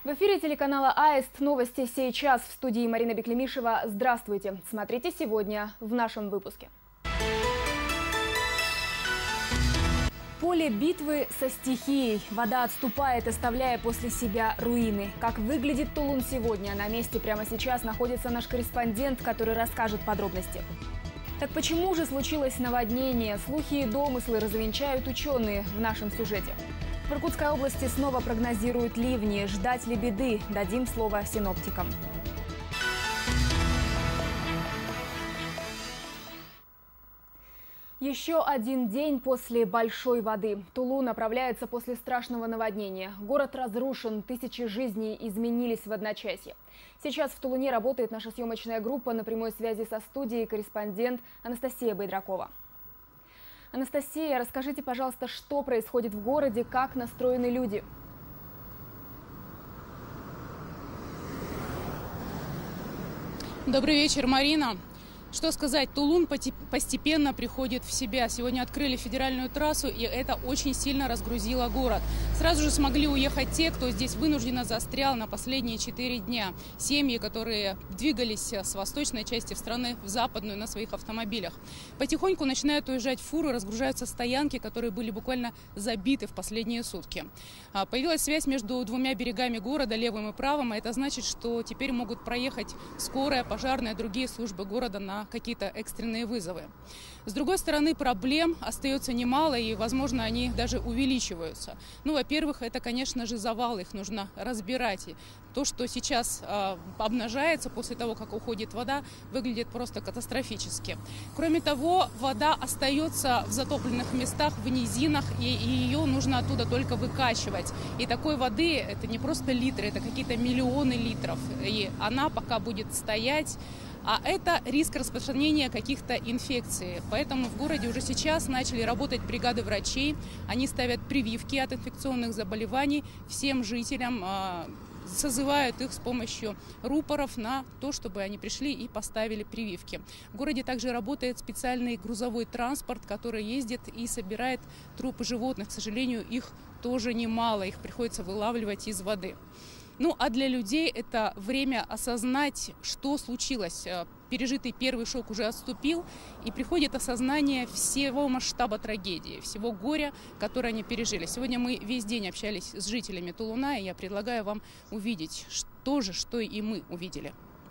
В эфире телеканала АИСТ новости сейчас. В студии Марина Беклемишева. Здравствуйте. Смотрите сегодня в нашем выпуске. Поле битвы со стихией. Вода отступает, оставляя после себя руины. Как выглядит Тулун сегодня? На месте прямо сейчас находится наш корреспондент, который расскажет подробности. Так почему же случилось наводнение? Слухи и домыслы развенчают ученые в нашем сюжете. В Иркутской области снова прогнозируют ливни. Ждать ли беды? Дадим слово синоптикам. Еще один день после большой воды. Тулун направляется после страшного наводнения. Город разрушен, тысячи жизней изменились в одночасье. Сейчас в Тулуне работает наша съемочная группа. На прямой связи со студией корреспондент Анастасия Байдракова. Анастасия, расскажите, пожалуйста, что происходит в городе, как настроены люди? Добрый вечер, Марина. Что сказать, Тулун постепенно приходит в себя. Сегодня открыли федеральную трассу, и это очень сильно разгрузило город. Сразу же смогли уехать те, кто здесь вынужденно застрял на последние 4 дня. Семьи, которые двигались с восточной части страны в западную на своих автомобилях. Потихоньку начинают уезжать фуры, разгружаются стоянки, которые были буквально забиты в последние сутки. Появилась связь между двумя берегами города, левым и правым, и это значит, что теперь могут проехать скорая, пожарная, другие службы города на какие-то экстренные вызовы. С другой стороны, проблем остается немало, и, возможно, они даже увеличиваются. Ну, во-первых, это, конечно же, завалы, их нужно разбирать. И то, что сейчас обнажается после того, как уходит вода, выглядит просто катастрофически. Кроме того, вода остается в затопленных местах, в низинах, и ее нужно оттуда только выкачивать. И такой воды это не просто литры, это какие-то миллионы литров. И она пока будет стоять. А это риск распространения каких-то инфекций. Поэтому в городе уже сейчас начали работать бригады врачей. Они ставят прививки от инфекционных заболеваний всем жителям, созывают их с помощью рупоров на то, чтобы они пришли и поставили прививки. В городе также работает специальный грузовой транспорт, который ездит и собирает трупы животных. К сожалению, их тоже немало, их приходится вылавливать из воды. Ну, а для людей это время осознать, что случилось. Пережитый первый шок уже отступил, и приходит осознание всего масштаба трагедии, всего горя, которое они пережили. Сегодня мы весь день общались с жителями Тулуна, и я предлагаю вам увидеть то же, что и мы увидели.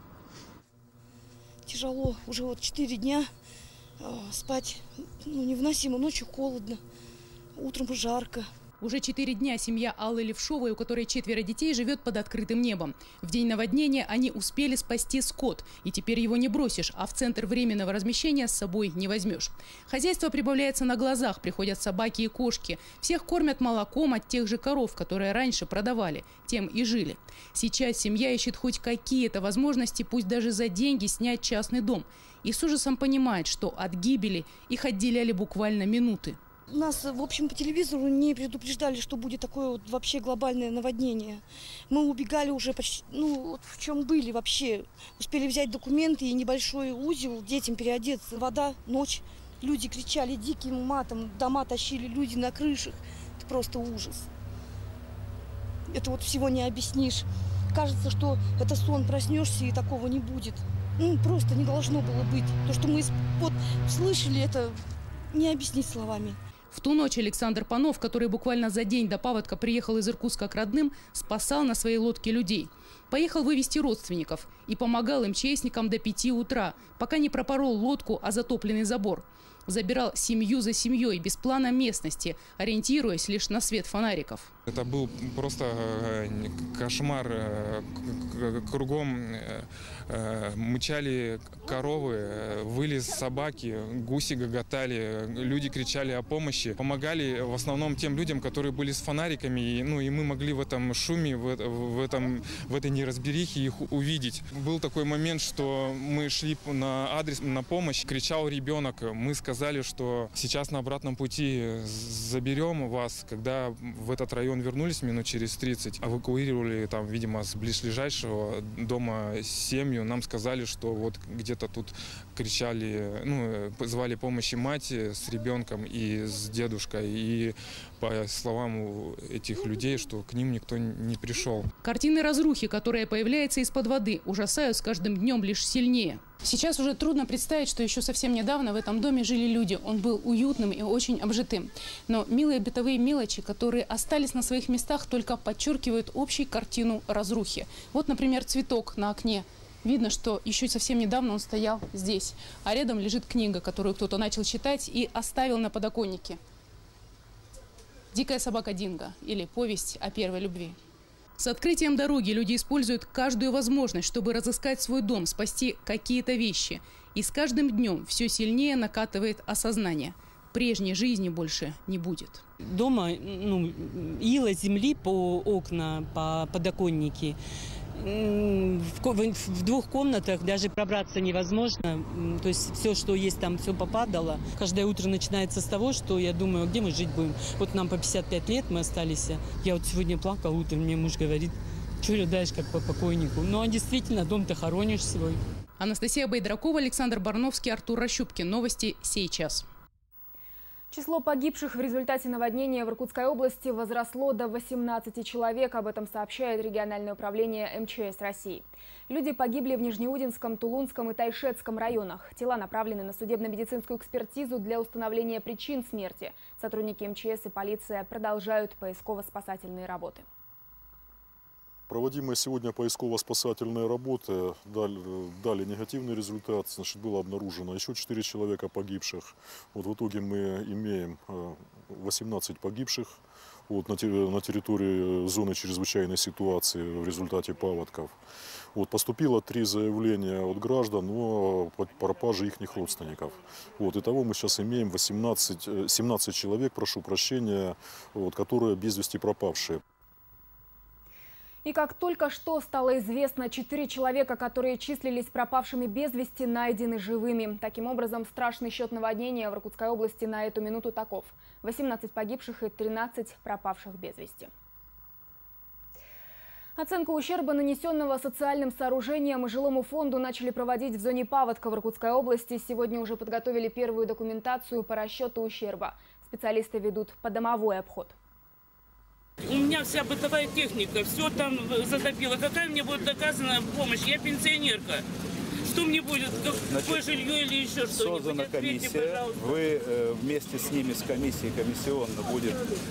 Тяжело. Уже вот 4 дня спать невыносимо. Ночью холодно, утром жарко. Уже 4 дня семья Аллы Левшовой, у которой 4 детей, живет под открытым небом. В день наводнения они успели спасти скот, и теперь его не бросишь, а в центр временного размещения с собой не возьмешь. Хозяйство прибавляется на глазах, приходят собаки и кошки. Всех кормят молоком от тех же коров, которые раньше продавали, тем и жили. Сейчас семья ищет хоть какие-то возможности, пусть даже за деньги, снять частный дом. И с ужасом понимает, что от гибели их отделяли буквально минуты. Нас, в общем, по телевизору не предупреждали, что будет такое вот вообще глобальное наводнение. Мы убегали уже почти, вот в чем были вообще. Успели взять документы и небольшой узел, детям переодеться. Вода, ночь, люди кричали диким матом, дома тащили люди на крышах. Это просто ужас. Это вот всего не объяснишь. Кажется, что это сон, проснешься и такого не будет. Просто не должно было быть. То, что мы слышали, это не объяснить словами. В ту ночь Александр Панов, который буквально за день до паводка приехал из Иркутска к родным, спасал на своей лодке людей. Поехал вывести родственников и помогал МЧСникам до 5 утра, пока не пропорол лодку о затопленный забор. Забирал семью за семьей, без плана местности, ориентируясь лишь на свет фонариков. Это был просто кошмар. Кругом мычали коровы, выли собаки, гуси гоготали, люди кричали о помощи. Помогали в основном тем людям, которые были с фонариками, и мы могли в этом шуме, в этой неразберихе их увидеть. Был такой момент, что мы шли на адрес, на помощь, кричал ребенок, мы сказали сказали, что сейчас на обратном пути заберем вас. Когда в этот район вернулись минут через 30, эвакуировали там, видимо, с близлежащего дома семью, нам сказали, что вот где-то тут кричали, звали помощи мать с ребенком и с дедушкой. И по словам этих людей, что к ним никто не пришел. Картины разрухи, которая появляется из-под воды, ужасают с каждым днем лишь сильнее. Сейчас уже трудно представить, что еще совсем недавно в этом доме жили люди. Он был уютным и очень обжитым. Но милые бытовые мелочи, которые остались на своих местах, только подчеркивают общую картину разрухи. Вот, например, цветок на окне. Видно, что еще совсем недавно он стоял здесь. А рядом лежит книга, которую кто-то начал читать и оставил на подоконнике. «Дикая собака Динго» или «Повесть о первой любви». С открытием дороги люди используют каждую возможность, чтобы разыскать свой дом, спасти какие-то вещи. И с каждым днем все сильнее накатывает осознание. Прежней жизни больше не будет. Дома ила земли по окна, по подоконники. В двух комнатах даже пробраться невозможно. То есть все, что есть там, все попадало. Каждое утро начинается с того, что я думаю, где мы жить будем. Вот нам по 55 лет мы остались. Я вот сегодня плакала утром, мне муж говорит, что рыдаешь, как по покойнику. Ну а действительно, дом-то хоронишь свой. Анастасия Байдракова, Александр Барновский, Артур Рощупкин. Новости сейчас. Число погибших в результате наводнения в Иркутской области возросло до 18 человек. Об этом сообщает региональное управление МЧС России. Люди погибли в Нижнеудинском, Тулунском и Тайшетском районах. Тела направлены на судебно-медицинскую экспертизу для установления причин смерти. Сотрудники МЧС и полиция продолжают поисково-спасательные работы. Проводимые сегодня поисково-спасательные работы дали негативный результат. Значит, было обнаружено еще 4 человека погибших. Вот в итоге мы имеем 18 погибших на территории зоны чрезвычайной ситуации в результате паводков. Вот, поступило 3 заявления от граждан о пропаже их родственников. Вот, итого мы сейчас имеем 17 человек, прошу прощения, которые без вести пропавшие. И как только что стало известно, 4 человека, которые числились пропавшими без вести, найдены живыми. Таким образом, страшный счет наводнения в Иркутской области на эту минуту таков: 18 погибших и 13 пропавших без вести. Оценку ущерба, нанесенного социальным сооружениям и жилому фонду, начали проводить в зоне паводка в Иркутской области. Сегодня уже подготовили первую документацию по расчету ущерба. Специалисты ведут подомовой обход. У меня вся бытовая техника, все там затопило. Какая мне будет доказана помощь? Я пенсионерка. Что мне будет? Какое жилье или еще что-нибудь? Создана комиссия. Вы вместе с ними, с комиссией, комиссионно будет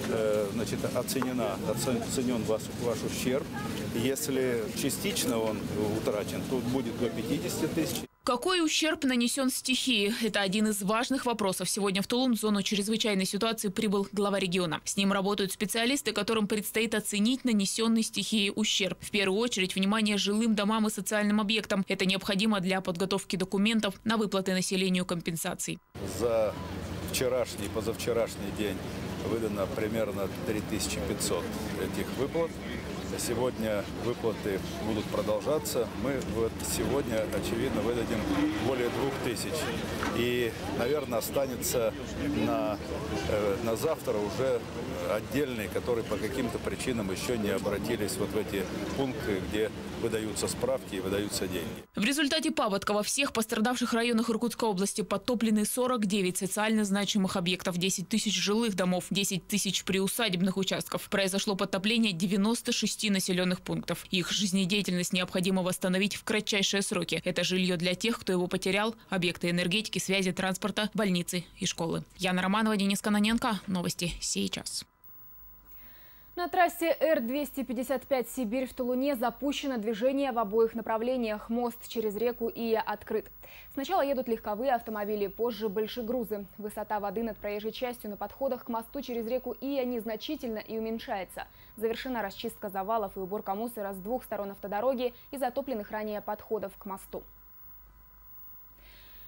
оценен ваш ущерб. Если частично он утрачен, то будет до 50 тысяч. Какой ущерб нанесен стихии? Это один из важных вопросов. Сегодня в Тулун в зону чрезвычайной ситуации прибыл глава региона. С ним работают специалисты, которым предстоит оценить нанесенный стихией ущерб. В первую очередь, внимание жилым домам и социальным объектам. Это необходимо для подготовки документов на выплаты населению компенсаций. За вчерашний и позавчерашний день выдано примерно 3500 этих выплат. Сегодня выплаты будут продолжаться. Мы сегодня, очевидно, выдадим более 2000. И, наверное, останется на завтра уже отдельные, которые по каким-то причинам еще не обратились вот в эти пункты, где выдаются справки и выдаются деньги. В результате паводка во всех пострадавших районах Иркутской области подтоплены 49 социально значимых объектов, 10 тысяч жилых домов, 10 тысяч приусадебных участков. Произошло подтопление 96 населенных пунктов. Их жизнедеятельность необходимо восстановить в кратчайшие сроки. Это жилье для тех, кто его потерял, объекты энергетики, связи, транспорта, больницы и школы. Яна Романова, Денис Кононенко. Новости сейчас. На трассе Р-255 «Сибирь» в Тулуне запущено движение в обоих направлениях. Мост через реку Ия открыт. Сначала едут легковые автомобили, позже большегрузы. Высота воды над проезжей частью на подходах к мосту через реку Ия незначительно и уменьшается. Завершена расчистка завалов и уборка мусора с двух сторон автодороги и затопленных ранее подходов к мосту.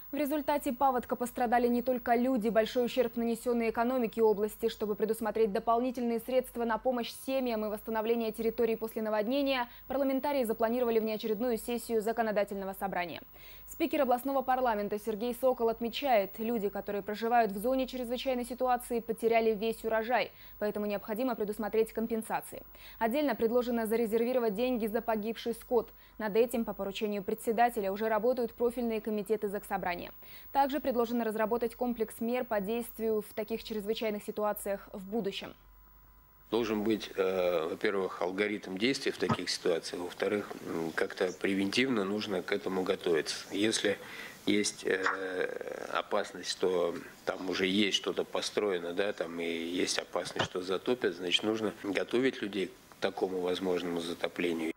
В результате паводка пострадали не только люди. Большой ущерб нанесенный экономике области. Чтобы предусмотреть дополнительные средства на помощь семьям и восстановление территорий после наводнения, парламентарии запланировали внеочередную сессию законодательного собрания. Спикер областного парламента Сергей Сокол отмечает, люди, которые проживают в зоне чрезвычайной ситуации, потеряли весь урожай, поэтому необходимо предусмотреть компенсации. Отдельно предложено зарезервировать деньги за погибший скот. Над этим по поручению председателя уже работают профильные комитеты Заксобрания. Также предложено разработать комплекс мер по действию в таких чрезвычайных ситуациях в будущем. Должен быть, во-первых, алгоритм действий в таких ситуациях, во-вторых, как-то превентивно нужно к этому готовиться. Если есть опасность, что там уже есть что-то построено, да, там и есть опасность, что затопят, значит, нужно готовить людей к такому возможному затоплению.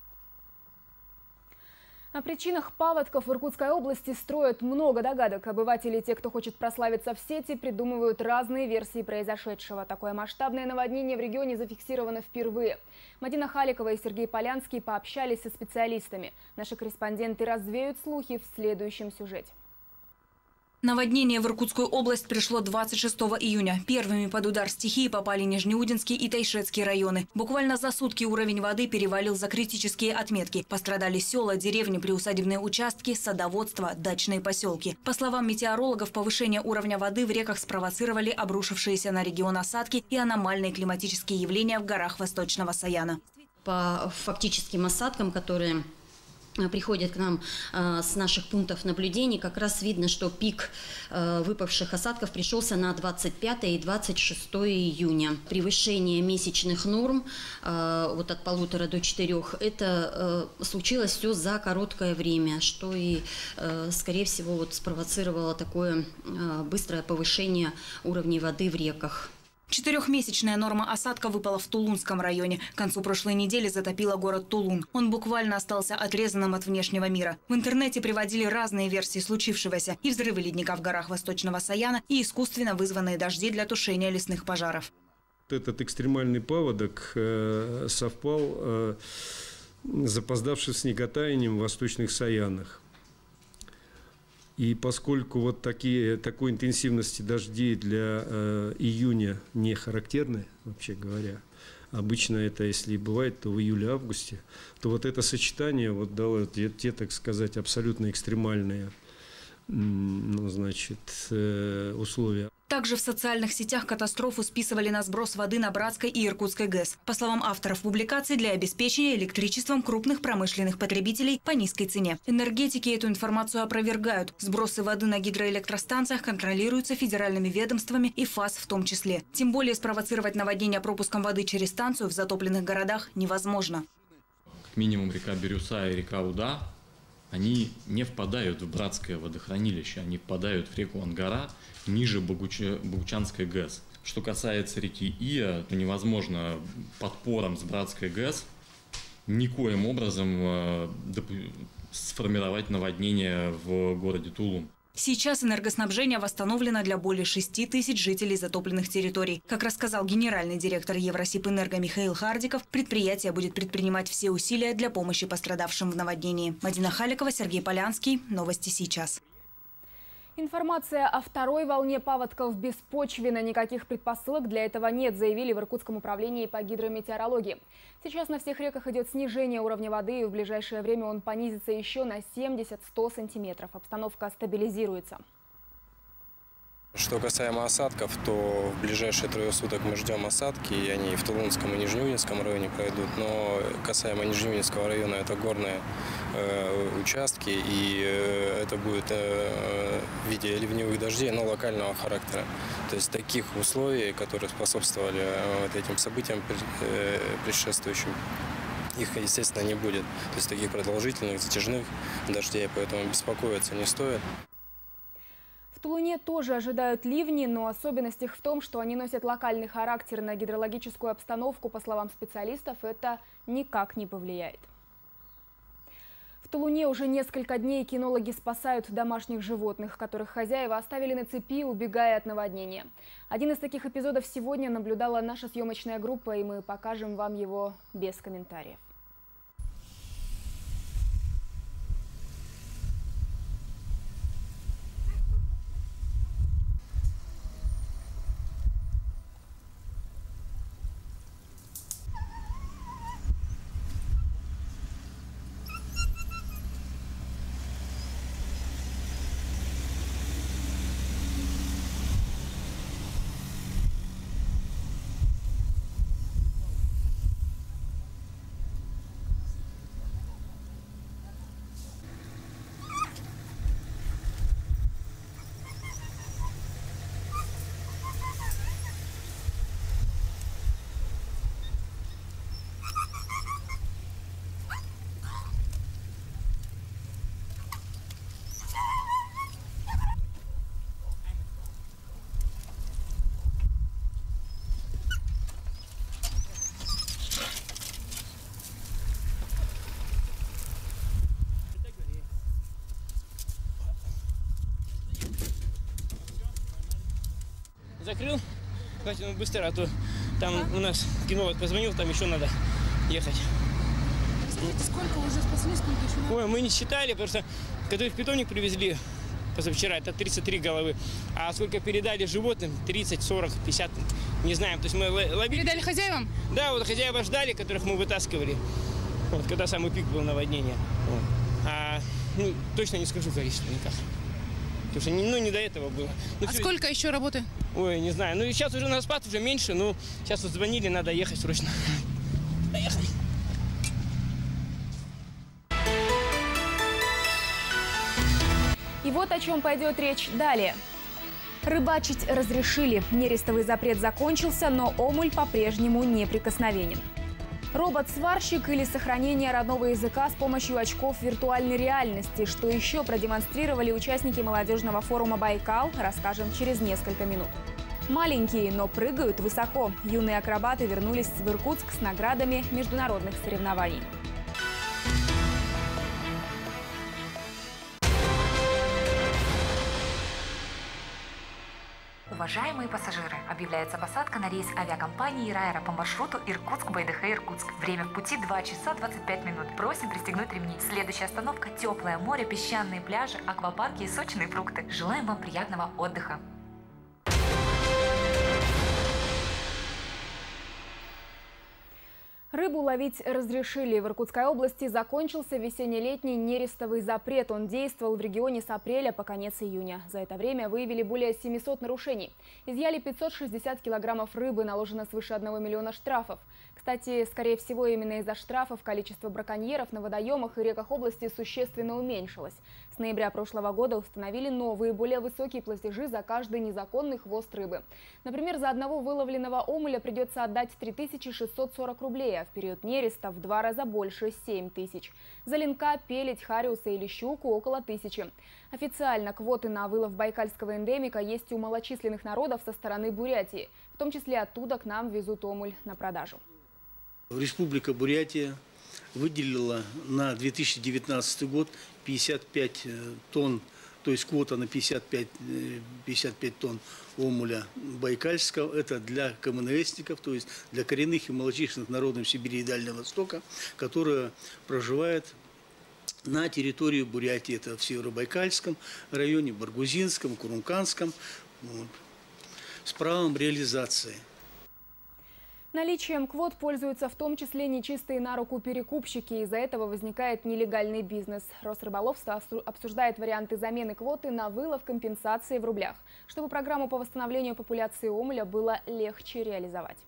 О причинах паводков в Иркутской области строят много догадок. Обыватели, те, кто хочет прославиться в сети, придумывают разные версии произошедшего. Такое масштабное наводнение в регионе зафиксировано впервые. Мадина Халикова и Сергей Полянский пообщались со специалистами. Наши корреспонденты развеют слухи в следующем сюжете. Наводнение в Иркутскую область пришло 26 июня. Первыми под удар стихии попали Нижнеудинский и Тайшетский районы. Буквально за сутки уровень воды перевалил за критические отметки. Пострадали села, деревни, приусадебные участки, садоводство, дачные поселки. По словам метеорологов, повышение уровня воды в реках спровоцировали обрушившиеся на регион осадки и аномальные климатические явления в горах Восточного Саяна. По фактическим осадкам, которые приходят к нам с наших пунктов наблюдений, как раз видно, что пик выпавших осадков пришелся на 25 и 26 июня. Превышение месячных норм вот от 1,5 до 4, это случилось все за короткое время, что и, скорее всего, вот спровоцировало такое быстрое повышение уровней воды в реках. 4-месячная норма осадка выпала в Тулунском районе. К концу прошлой недели затопило город Тулун. Он буквально остался отрезанным от внешнего мира. В интернете приводили разные версии случившегося. И взрывы ледника в горах Восточного Саяна, и искусственно вызванные дожди для тушения лесных пожаров. Этот экстремальный паводок совпал с запоздавшим снеготаянием в Восточных Саянах. И поскольку вот такой интенсивности дождей для июня не характерны, вообще говоря, обычно это, если и бывает, то в июле-августе, то вот это сочетание вот дало те, так сказать, абсолютно экстремальные, условия. Также в социальных сетях катастрофу списывали на сброс воды на Братской и Иркутской ГЭС. По словам авторов публикации, для обеспечения электричеством крупных промышленных потребителей по низкой цене. Энергетики эту информацию опровергают. Сбросы воды на гидроэлектростанциях контролируются федеральными ведомствами и ФАС в том числе. Тем более спровоцировать наводнение пропуском воды через станцию в затопленных городах невозможно. Как минимум река Бирюса и река Уда, они не впадают в Братское водохранилище, они впадают в реку Ангара ниже Богучанской ГЭС. Что касается реки Ия, то невозможно подпором с Братской ГЭС никоим образом сформировать наводнение в городе Тулун. Сейчас энергоснабжение восстановлено для более 6 тысяч жителей затопленных территорий. Как рассказал генеральный директор Евросибэнерго Михаил Хардиков, предприятие будет предпринимать все усилия для помощи пострадавшим в наводнении. Мадина Халикова, Сергей Полянский. Новости сейчас. Информация о второй волне паводков беспочвенна. Никаких предпосылок для этого нет, заявили в Иркутском управлении по гидрометеорологии. Сейчас на всех реках идет снижение уровня воды, и в ближайшее время он понизится еще на 70-100 сантиметров. Обстановка стабилизируется. Что касаемо осадков, то в ближайшие 3 суток мы ждем осадки, и они в Тулунском и Нижнеудинском районе пройдут. Но касаемо Нижнеудинского района, это горные участки, и это будет в виде ливневых дождей, но локального характера. То есть таких условий, которые способствовали вот этим событиям предшествующим, их, естественно, не будет. То есть таких продолжительных, затяжных дождей, поэтому беспокоиться не стоит. В Тулуне тоже ожидают ливни, но особенность их в том, что они носят локальный характер. На гидрологическую обстановку, по словам специалистов, это никак не повлияет. В Тулуне уже несколько дней кинологи спасают домашних животных, которых хозяева оставили на цепи, убегая от наводнения. Один из таких эпизодов сегодня наблюдала наша съемочная группа, и мы покажем вам его без комментариев. закрыл. Давайте быстро, а то там у нас кинолог позвонил, там еще надо ехать. Сколько уже спасли, сколько еще надо? Ой, мы не считали, потому что когда их в питомник привезли позавчера, это 33 головы. А сколько передали животным, 30, 40, 50, не знаем. То есть мы ловили. Передали хозяевам? Да, вот хозяева ждали, которых мы вытаскивали. Вот, когда самый пик был наводнения. Вот. А точно не скажу количество никак. Потому что не до этого было. А сколько еще работы? Ой, не знаю. Ну и сейчас уже на спад уже меньше, но сейчас вот звонили, надо ехать срочно. Поехали. И вот о чем пойдет речь далее. Рыбачить разрешили. Нерестовый запрет закончился, но омуль по-прежнему неприкосновенен. Робот-сварщик или сохранение родного языка с помощью очков виртуальной реальности. Что еще продемонстрировали участники молодежного форума «Байкал», расскажем через несколько минут. Маленькие, но прыгают высоко. Юные акробаты вернулись в Иркутск с наградами международных соревнований. Уважаемые пассажиры, объявляется посадка на рейс авиакомпании «Райра» по маршруту Иркутск-Байдыха-Иркутск. Время в пути 2 часа 25 минут. Просим пристегнуть ремни. Следующая остановка – теплое море, песчаные пляжи, аквапарки и сочные фрукты. Желаем вам приятного отдыха. Рыбу ловить разрешили. В Иркутской области закончился весенне-летний нерестовый запрет. Он действовал в регионе с апреля по конец июня. За это время выявили более 700 нарушений. Изъяли 560 килограммов рыбы, наложено свыше 1 миллиона штрафов. Кстати, скорее всего, именно из-за штрафов количество браконьеров на водоемах и реках области существенно уменьшилось. С ноября прошлого года установили новые, более высокие платежи за каждый незаконный хвост рыбы. Например, за одного выловленного омуля придется отдать 3640 рублей, а в период нереста в 2 раза больше – 7000. За ленка, пеледь, хариуса или щуку – около 1000. Официально квоты на вылов байкальского эндемика есть у малочисленных народов со стороны Бурятии. В том числе оттуда к нам везут омуль на продажу. Республика Бурятия выделила на 2019 год 55 тонн, то есть квота на 55 тонн омуля байкальского. Это для КМНСников, то есть для коренных и малочисленных народов Сибири и Дальнего Востока, которые проживают на территории Бурятии. Это в Северобайкальском районе, Баргузинском, Курунканском, вот, с правом реализации. Наличием квот пользуются в том числе нечистые на руку перекупщики. Из-за этого возникает нелегальный бизнес. Росрыболовство обсуждает варианты замены квоты на вылов компенсации в рублях, чтобы программу по восстановлению популяции омуля было легче реализовать.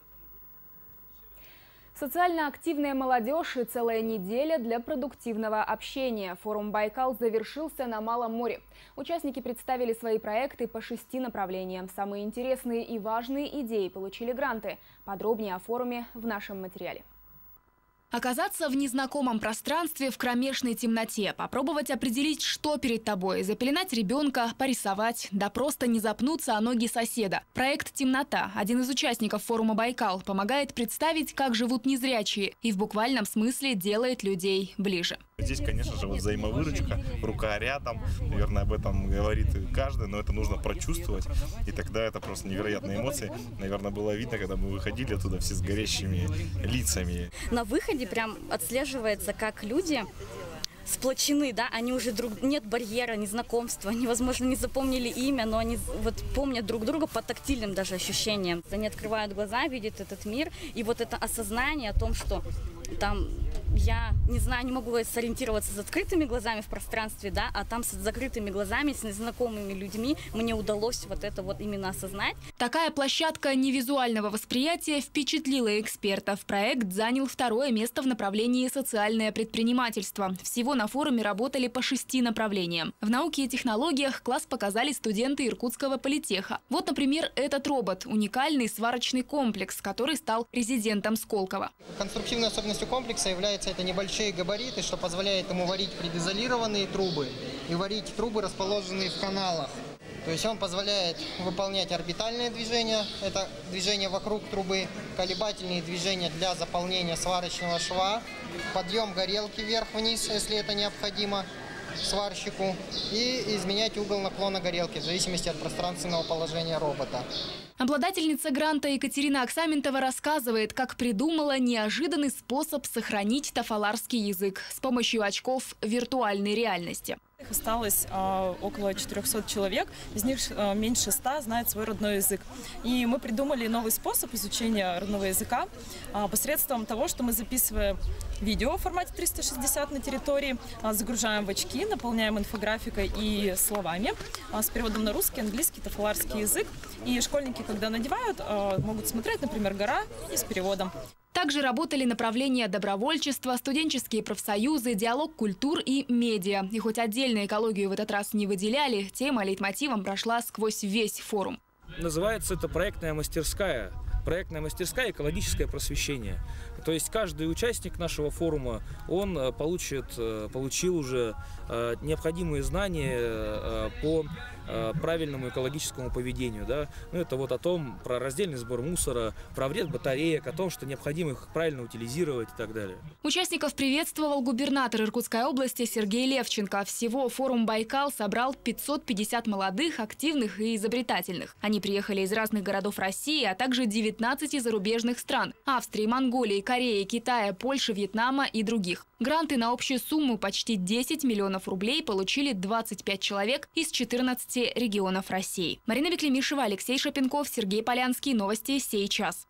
Социально активная молодежь и целая неделя для продуктивного общения. Форум «Байкал» завершился на Малом море. Участники представили свои проекты по 6 направлениям. Самые интересные и важные идеи получили гранты. Подробнее о форуме в нашем материале. Оказаться в незнакомом пространстве в кромешной темноте, попробовать определить, что перед тобой, запеленать ребенка, порисовать, да просто не запнуться о ноги соседа. Проект «Темнота», один из участников форума «Байкал», помогает представить, как живут незрячие, и в буквальном смысле делает людей ближе. Здесь, конечно же, вот взаимовыручка, рука рядом, наверное, об этом говорит каждый, но это нужно прочувствовать, и тогда это просто невероятные эмоции. Наверное, было видно, когда мы выходили оттуда все с горящими лицами. На выходе прям отслеживается, как люди сплочены, да, они уже нет барьера, незнакомства, они, возможно, не запомнили имя, но они вот помнят друг друга по тактильным даже ощущениям. Они открывают глаза, видят этот мир, и вот это осознание о том, что там я не знаю, не могу сориентироваться с открытыми глазами в пространстве, да, а там с закрытыми глазами, с незнакомыми людьми мне удалось вот это вот именно осознать. Такая площадка невизуального восприятия впечатлила экспертов. Проект занял 2-е место в направлении социальное предпринимательство. Всего на форуме работали по 6 направлениям. В науке и технологиях класс показали студенты Иркутского политеха. Вот, например, этот робот – уникальный сварочный комплекс, который стал резидентом Сколково. Конструктивной особенностью комплекса является это небольшие габариты, что позволяет ему варить предизолированные трубы и варить трубы, расположенные в каналах. То есть он позволяет выполнять орбитальные движения, это движения вокруг трубы, колебательные движения для заполнения сварочного шва, подъем горелки вверх-вниз, если это необходимо, сварщику и изменять угол наклона горелки в зависимости от пространственного положения робота. Обладательница гранта Екатерина Аксаментова рассказывает, как придумала неожиданный способ сохранить тафаларский язык с помощью очков виртуальной реальности. Их осталось около 400 человек, из них меньше 100 знают свой родной язык. И мы придумали новый способ изучения родного языка посредством того, что мы записываем видео в формате 360 на территории, загружаем в очки, наполняем инфографикой и словами с переводом на русский, английский, тафаларский язык. И школьники, когда надевают, могут смотреть, например, «Гора» и с переводом. Также работали направления добровольчества, студенческие профсоюзы, диалог культур и медиа. И хоть отдельно экологию в этот раз не выделяли, тема лейтмотивом прошла сквозь весь форум. Называется это проектная мастерская. Проектная мастерская «Экологическое просвещение». То есть каждый участник нашего форума, он получил уже необходимые знания по правильному экологическому поведению. Да? Ну, это вот о том, про раздельный сбор мусора, про вред батареек, о том, что необходимо их правильно утилизировать и так далее. Участников приветствовал губернатор Иркутской области Сергей Левченко. Всего форум «Байкал» собрал 550 молодых, активных и изобретательных. Они приехали из разных городов России, а также 19 зарубежных стран – Австрии, Монголии, Кореи, Китая, Польши, Вьетнама и других. Гранты на общую сумму почти 10 миллионов рублей получили 25 человек из 14 регионов России. Марина Беклемишева, Алексей Шапенков, Сергей Полянский. Новости сей час.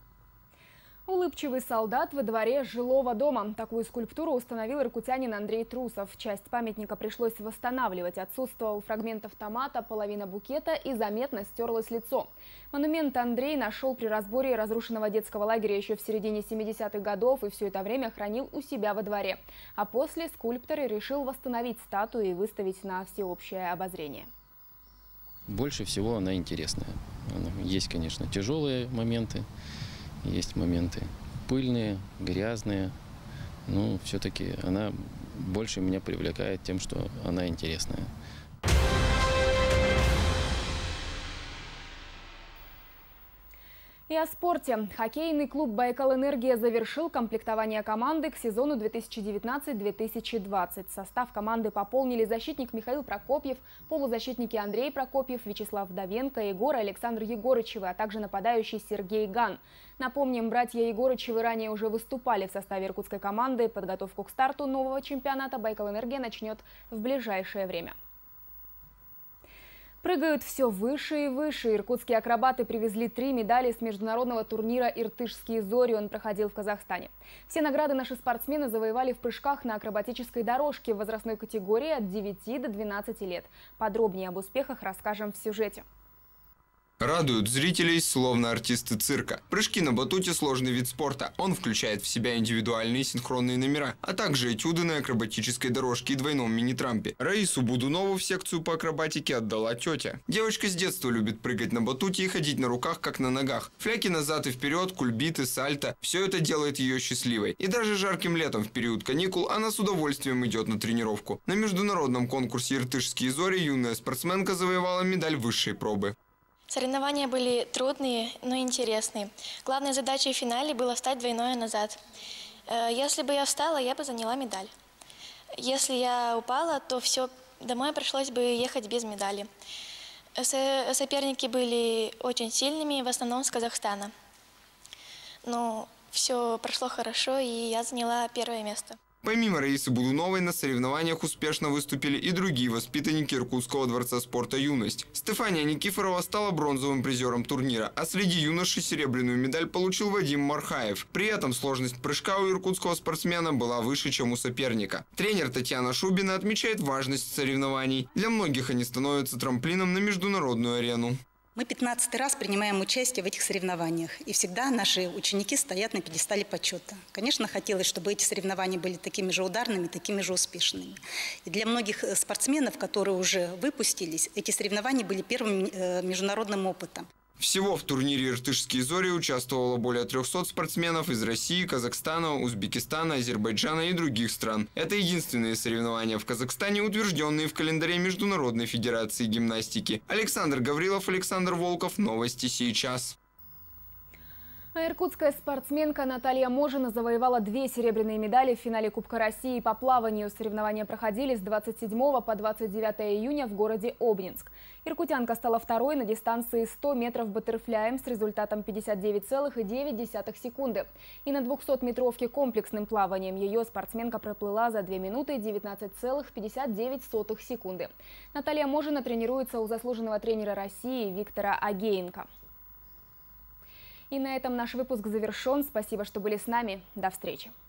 Улыбчивый солдат во дворе жилого дома. Такую скульптуру установил иркутянин Андрей Трусов. Часть памятника пришлось восстанавливать. Отсутствовал фрагмент автомата, половина букета и заметно стерлось лицо. Монумент Андрей нашел при разборе разрушенного детского лагеря еще в середине 70-х годов и все это время хранил у себя во дворе. А после скульптор решил восстановить статую и выставить на всеобщее обозрение. Больше всего она интересная. Есть, конечно, тяжелые моменты. Есть моменты пыльные, грязные, но все-таки она больше меня привлекает тем, что она интересная. И о спорте. Хоккейный клуб «Байкал-Энергия» завершил комплектование команды к сезону 2019-2020. Состав команды пополнили защитник Михаил Прокопьев, полузащитники Андрей Прокопьев, Вячеслав Вдовенко, Егор и Александр Егорычевы, а также нападающий Сергей Ган. Напомним, братья Егорычевы ранее уже выступали в составе иркутской команды. Подготовку к старту нового чемпионата «Байкал-Энергия» начнет в ближайшее время. Прыгают все выше и выше. Иркутские акробаты привезли 3 медали с международного турнира «Иртышские зори». Он проходил в Казахстане. Все награды наши спортсмены завоевали в прыжках на акробатической дорожке в возрастной категории от 9 до 12 лет. Подробнее об успехах расскажем в сюжете. Радуют зрителей словно артисты цирка. Прыжки на батуте – сложный вид спорта. Он включает в себя индивидуальные синхронные номера, а также этюды на акробатической дорожке и двойном мини-трампе. Раису Будунову в секцию по акробатике отдала тетя. Девочка с детства любит прыгать на батуте и ходить на руках, как на ногах. Фляки назад и вперед, кульбиты, сальто – все это делает ее счастливой. И даже жарким летом в период каникул она с удовольствием идет на тренировку. На международном конкурсе «Иртышские зори» юная спортсменка завоевала медаль высшей пробы. Соревнования были трудные, но интересные. Главной задачей в финале было встать двойное назад. Если бы я встала, я бы заняла медаль. Если я упала, то все, домой пришлось бы ехать без медали. Соперники были очень сильными, в основном с Казахстана. Но все прошло хорошо, и я заняла первое место. Помимо Раисы Будуновой на соревнованиях успешно выступили и другие воспитанники Иркутского дворца спорта «Юность». Стефания Никифорова стала бронзовым призером турнира, а среди юношей серебряную медаль получил Вадим Мархаев. При этом сложность прыжка у иркутского спортсмена была выше, чем у соперника. Тренер Татьяна Шубина отмечает важность соревнований. Для многих они становятся трамплином на международную арену. Мы 15-й раз принимаем участие в этих соревнованиях, и всегда наши ученики стоят на пьедестале почета. Конечно, хотелось, чтобы эти соревнования были такими же ударными, такими же успешными. И для многих спортсменов, которые уже выпустились, эти соревнования были первым международным опытом. Всего в турнире «Иртышские зори» участвовало более 300 спортсменов из России, Казахстана, Узбекистана, Азербайджана и других стран. Это единственные соревнования в Казахстане, утвержденные в календаре Международной федерации гимнастики. Александр Гаврилов, Александр Волков. Новости сейчас. А иркутская спортсменка Наталья Можина завоевала 2 серебряные медали в финале Кубка России по плаванию. Соревнования проходили с 27 по 29 июня в городе Обнинск. Иркутянка стала второй на дистанции 100 метров баттерфляем с результатом 59,9 секунды. И на 200-метровке комплексным плаванием ее спортсменка проплыла за 2 минуты 19,59 секунды. Наталья Можина тренируется у заслуженного тренера России Виктора Агеенко. И на этом наш выпуск завершен. Спасибо, что были с нами. До встречи.